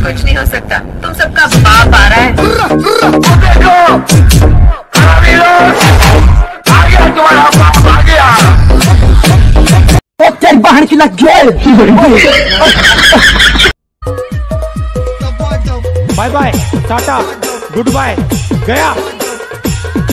कुछ नहीं हो सकता, तुम सबका बाप आ रहा है। तुम्हारा बाप आ गया। तेरी बहन की लग bye bye, tata, goodbye, गया।